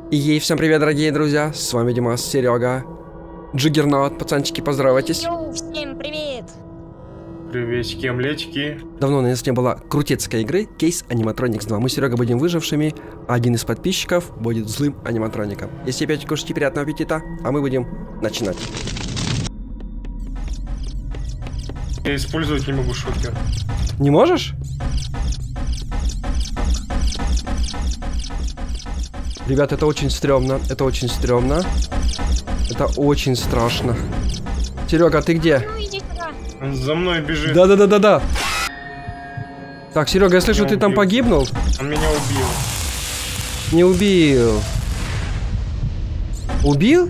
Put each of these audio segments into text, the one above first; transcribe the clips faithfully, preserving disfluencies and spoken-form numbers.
И всем привет, дорогие друзья, с вами Димас, Серега, Джиггернаут, пацанчики, поздоровайтесь. Йоу, всем привет! Приветики, омлетики. Давно у нас не было крутецкой игры Case Animatronics два. Мы с Серегой будем выжившими, а один из подписчиков будет злым аниматроником. Если опять кушайте, приятного аппетита, а мы будем начинать. Я использовать не могу шокер. Не можешь? Ребят, это очень стрёмно, это очень стрёмно. Это очень страшно. Серега, ты где? Ну иди сюда. Он за мной бежит. Да-да-да-да-да. Так, Серега, я слышу, Я ты там убил. погибнул? Он меня убил. Не убил. Убил?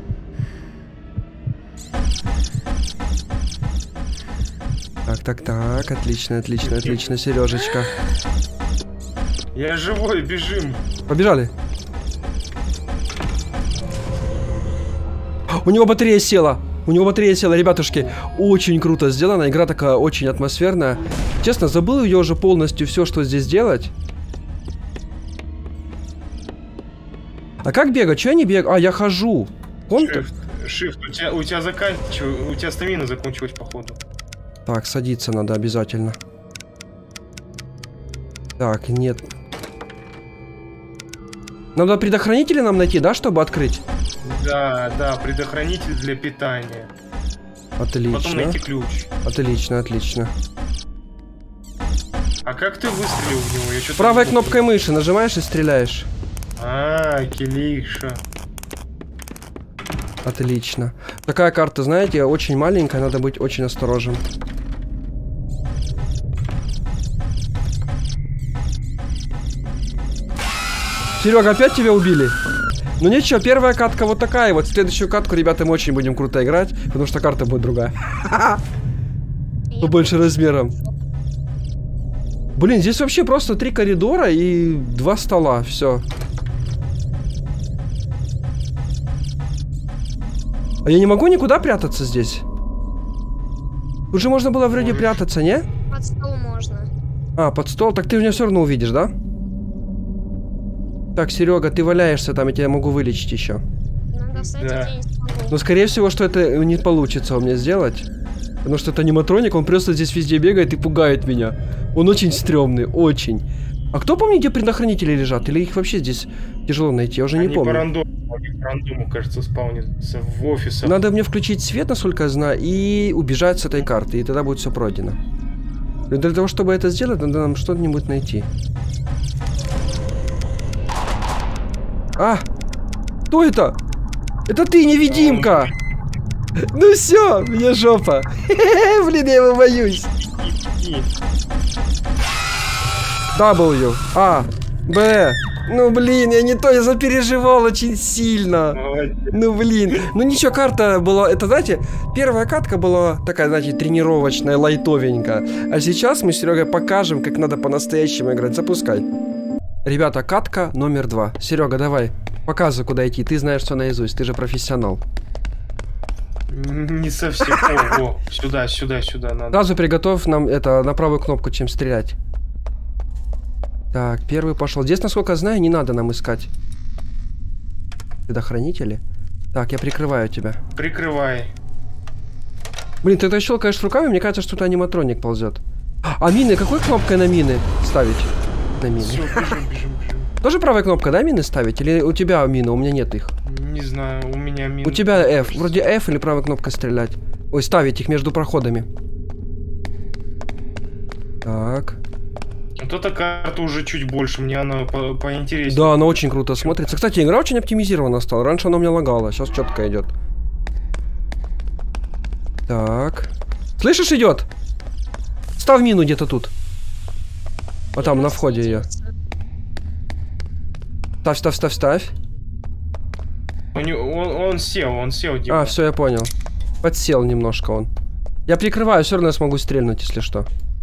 Так, так, так, отлично, отлично, отлично, Сережечка. Я живой, бежим. Побежали. У него батарея села. У него батарея села, ребятушки. Очень круто сделана. Игра такая очень атмосферная. Честно, забыл ее уже полностью все, что здесь делать. А как бегать? Че я не бегаю? А, я хожу. Контр? Shift, shift. У тебя, у тебя заканчивается, у тебя стамина закончилась, походу. Так, садиться надо обязательно. Так, нет. Надо предохранители нам найти, да, чтобы открыть? Да, да, предохранитель для питания. Отлично. Потом найти ключ. Отлично, отлично. А как ты выстрелил в него? Я что-то Правой не помню. кнопкой мыши нажимаешь и стреляешь. А, килиша. Отлично. Такая карта, знаете, очень маленькая, надо быть очень осторожным. Серега, опять тебя убили? Ну ничего, первая катка вот такая. Вот следующую катку, ребята, мы очень будем круто играть, потому что карта будет другая. Побольше размером. Блин, здесь вообще просто три коридора и два стола. Все. А я не могу никуда прятаться здесь? Тут же можно было вроде Можешь. прятаться, не? Под стол можно. А, под стол. Так ты меня все равно увидишь, да? Так, Серега, ты валяешься там, я тебя могу вылечить еще. Ну, достать Да. я не смогу. Но скорее всего, что это не получится у меня сделать. Потому что это аниматроник, он просто здесь везде бегает и пугает меня. Он очень стрёмный, очень. А кто помнит, где предохранители лежат? Или их вообще здесь тяжело найти? Я уже не Они помню. по рандому, они по рандому, кажется, спаунятся в офисах. Надо мне включить свет, насколько я знаю, и убежать с этой карты, и тогда будет все пройдено. И для того, чтобы это сделать, надо нам что-нибудь найти. А! Кто это? Это ты, невидимка! Ну все, мне жопа. Блин, я его боюсь. И- W, А, Б. Ну блин, я не то, я запереживал очень сильно. Молодец. Ну блин, ну ничего, карта была, это знаете, первая катка была такая, знаете, тренировочная, лайтовенькая. А сейчас мы с Серегой покажем, как надо по-настоящему играть. Запускай. Ребята, катка номер два. Серега, давай, показывай, куда идти. Ты знаешь все наизусть, ты же профессионал. Не совсем. О, о, сюда, сюда, сюда надо. Сразу приготовь нам это на правую кнопку, чем стрелять. Так, первый пошел. Здесь, насколько я знаю, не надо нам искать предохранители. Так, я прикрываю тебя. Прикрывай. Блин, ты это щелкаешь руками, мне кажется, что тут аниматроник ползет. А мины, какой кнопкой на мины ставить? На мины. Все, бежим, бежим, бежим. Тоже правая кнопка, да, мины ставить? Или у тебя мины, у меня нет их? Не знаю, у меня мин. У тебя F. Вроде F или правая кнопка стрелять. Ой, ставить их между проходами. Так. Вот эта карта уже чуть больше, мне она по поинтереснее. Да, она очень круто смотрится. Кстати, игра очень оптимизирована стала. Раньше она у меня лагала, сейчас четко идет. Так. Слышишь, идет? Ставь мину где-то тут. Вот там, на входе ее. Ставь, ставь, ставь, ставь. У него- он, он сел, он сел, Дима. А, все, я понял. Подсел немножко он. Я прикрываю, все равно я смогу стрельнуть, если что.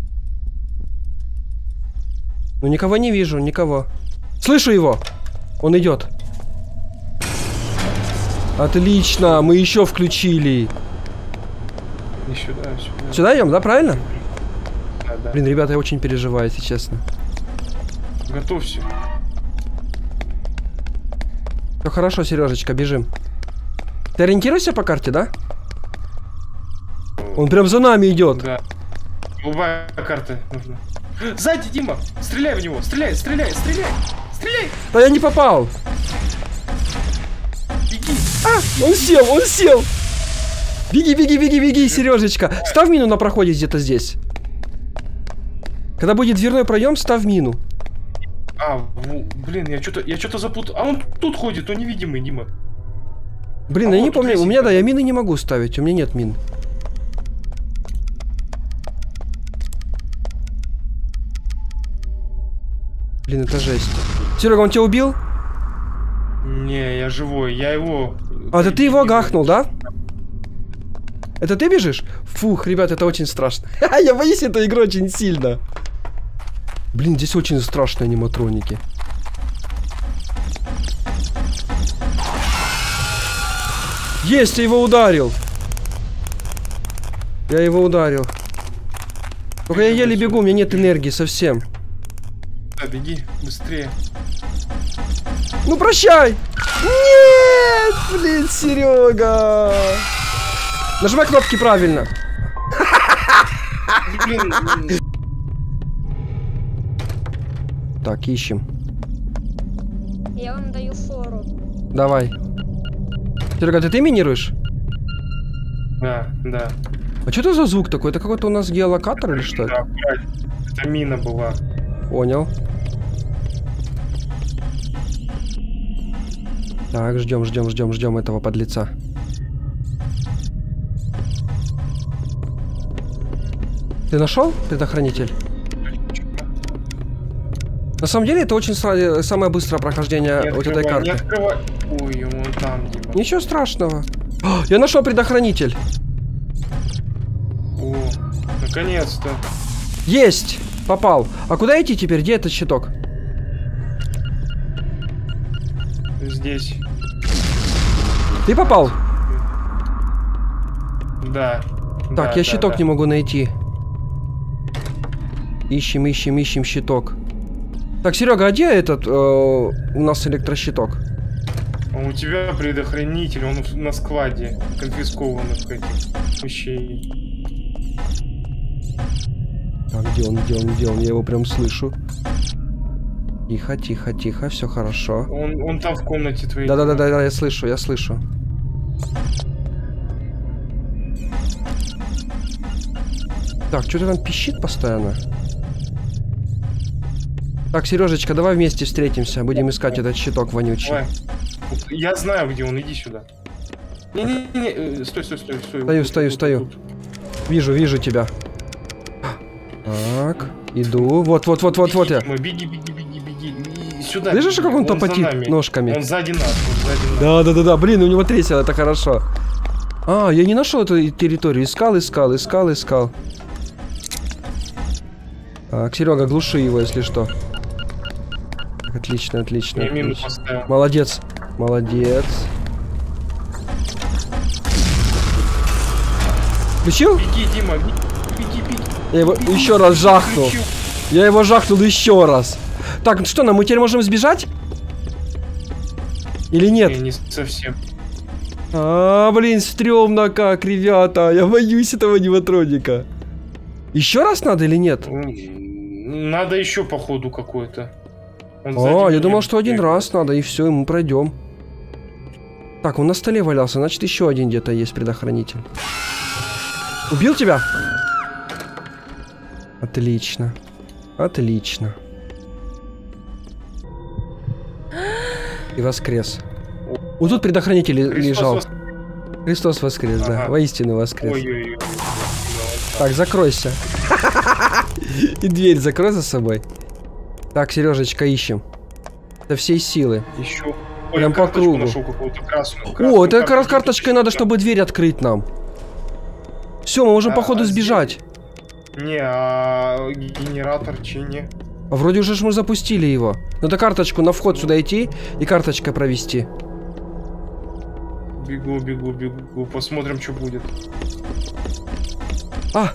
Ну, никого не вижу, никого. Слышу его! Он идет. Отлично, мы еще включили. И сюда, сюда. Сюда идем, да, правильно? Да, да. Блин, ребята, я очень переживаю, если честно. Готовься. Все хорошо, Сережечка, бежим. Ты ориентируешься по карте, да? Он прям за нами идет. Да. Голубая карта нужна. Сзади, Дима! Стреляй в него! Стреляй, стреляй, стреляй! Стреляй! Да я не попал. Беги! А, он сел, он сел. Беги, беги, беги, беги, Сережечка. Ставь мину на проходе где-то здесь. Когда будет дверной проем, ставь мину. А, ну, блин, я что-то я что-то запутал. А он тут ходит, он невидимый, Дима. Блин, А я вот не тут помню. У меня, лесенка. да, я мины не могу ставить. У меня нет мин. Блин, это жесть. Серега, он тебя убил? Не, я живой, я его... А, это ты его гахнул, да? Это ты бежишь? Фух, ребят, это очень страшно. Я боюсь эту игру очень сильно. Блин, здесь очень страшные аниматроники. Есть, я его ударил. Я его ударил. Только я еле бегу, у меня нет энергии совсем. Да, беги, быстрее. Ну прощай! Нет, блин, Серега! Нажимай кнопки правильно. Блин, Так, ищем. Я вам даю фору. Давай. Серега, ты, ты минируешь? да, да. А что это за звук такой? Это какой-то у нас геолокатор или что Да, это? блядь, это мина была. Понял. Так, ждем, ждем, ждем, ждем этого подлеца. Ты нашел предохранитель? На самом деле это очень сра- самое быстрое прохождение Не вот этой открывай, карты. не открывай. Ой, он там, Дима. Ничего страшного. О, я нашел предохранитель. О, наконец-то. Есть! Попал. А куда идти теперь? Где этот щиток? Здесь. Ты попал? Да. Так, да, я да, щиток да. не могу найти. Ищем, ищем, ищем щиток. Так, Серега, а где этот э, у нас электрощиток? А у тебя предохранитель, он на складе конфискованных этих вещей. Так, где он, где он, где он? Я его прям слышу. Тихо, тихо, тихо, все хорошо. Он, он там в комнате твоей. Да-да-да, я слышу, я слышу. Так, что-то там пищит постоянно. Так, Сережечка, давай вместе встретимся. Будем искать этот щиток вонючий. Давай. Я знаю, где он, иди сюда. Не-не-не, э, стой, стой, стой, стой. Стою, Вот, стою, вот, стою. вот, вот. Вижу, вижу тебя. Так, иду. Вот, вот, вот, вот, вот я. Дима, беги, беги, беги, беги. И сюда. Слышишь, как он за топотит нами. ножками? Он сзади нас, он сзади нас. Да, да, да, да. Блин, у него тресел, это хорошо. А, я не нашел эту территорию. Искал, искал, искал, искал. Так, Серега, глуши его, если что. Так, отлично, отлично. Я мину отлично. поставил. Молодец, молодец. Включил? Беги, Дима, беги, беги, беги. Я его еще раз жахнул. Включил. Я его жахнул еще раз. Так, что, нам мы теперь можем сбежать? Или нет? Не, не совсем. А, блин, стрёмно как, ребята. Я боюсь этого аниматроника. Еще раз надо или нет? Надо еще походу какой-то. Он А, сзади я меня думал, что один бегает. раз надо, и все, и мы пройдем. Так, он на столе валялся, значит, еще один где-то есть предохранитель. Убил тебя? Отлично. Отлично. И воскрес. Вот тут предохранитель Христос лежал. вос- Христос воскрес, да. Ага. Воистину воскрес. Ой-ой-ой. Так, закройся. И дверь закрой за собой. Так, Сережечка, ищем. До всей силы. Еще. Прям по карточку кругу. нашел какую-то красную. О, красную это как раз карточку. карточкой надо, чтобы дверь открыть нам. Все, мы можем, А, походу, а сбежать. Не, а генератор че не? А вроде уже ж мы запустили его. Надо карточку на вход сюда идти и карточкой провести. Бегу, бегу, бегу. Посмотрим, что будет. А!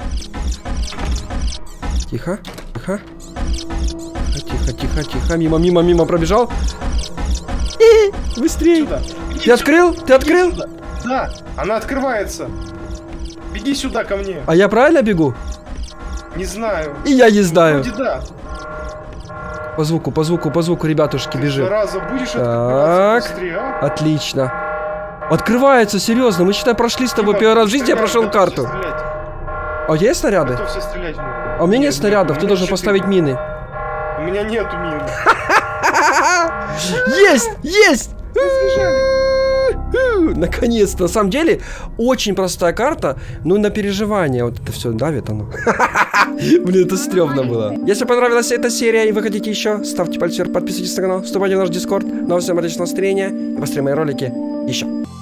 Тихо, тихо. Тихо, тихо, тихо. Мимо, мимо, мимо пробежал. И Быстрей. Сюда. Иди Ты сюда. открыл? Ты открыл? Сюда. Да, она открывается. Беги сюда ко мне. А я правильно бегу? Не знаю. И я не знаю. Вроде да. По звуку, по звуку, по звуку, ребятушки, Ты, бежим. зараза, будешь Так. открываться быстрее, а? Отлично. Открывается, серьезно. Мы, считай, прошли с тобой Дима, первый раз в жизни, я стреляй, прошел готовься карту. стрелять. А есть снаряды? Готовься стрелять. А у меня нет снарядов, у ты меня должен четыре. поставить мины. У меня нету мин. Есть! Есть! Сбежали. Наконец-то. На самом деле, очень простая карта, но на переживание вот это все давит оно. Блин, это стрёмно было. Если понравилась эта серия и вы хотите еще, ставьте пальцы вверх, подписывайтесь на канал, вступайте в наш дискорд. Ну а всем отличного настроения и посмотрим мои ролики еще.